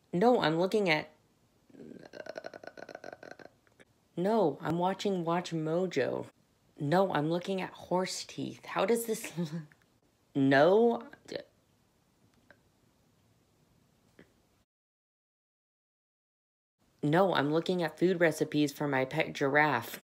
No, I'm looking at... No, I'm watching Watch Mojo. No, I'm looking at horse teeth. How does this... No? No, I'm looking at food recipes for my pet giraffe.